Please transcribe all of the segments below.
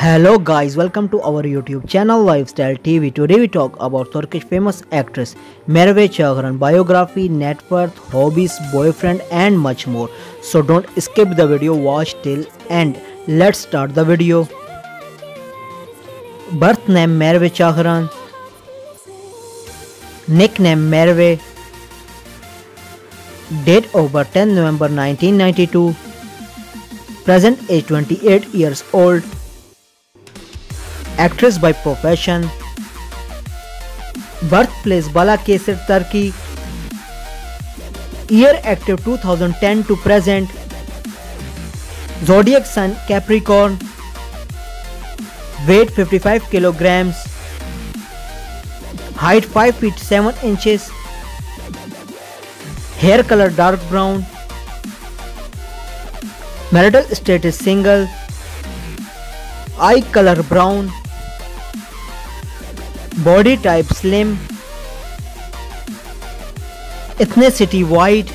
Hello guys, welcome to our YouTube channel Lifestyle TV. Today we talk about Turkish famous actress Merve Çağlayan biography, net worth, hobbies, boyfriend and much more. So don't skip the video, watch till end. Let's start the video. Birth name Merve Çağlayan, nickname Merve, date of birth 10 November 1992, present age 28 years old. Actress by profession. Birthplace Balıkesir, Turkey. Year active 2010 to present. Zodiac sign Capricorn. Weight 55 kilograms. Height 5 feet 7 inches. Hair color dark brown. Marital status single. Eye color brown. Body type slim. Ethnicity white.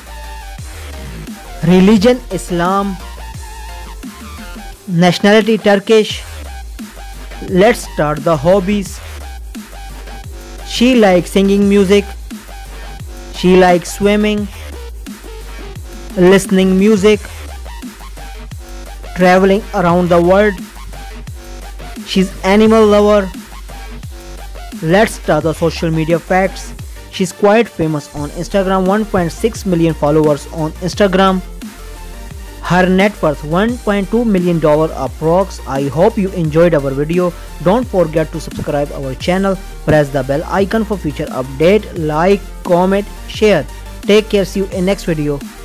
Religion Islam. Nationality Turkish. Let's start the hobbies. She likes singing music. She likes swimming, listening music, traveling around the world. She's animal lover. Let's start the social media facts. She's quite famous on Instagram, 1.6 million followers on Instagram. Her net worth $1.2 million approx. I hope you enjoyed our video. Don't forget to subscribe our channel. Press the bell icon for future update. Like, comment, share. Take care. See you in next video.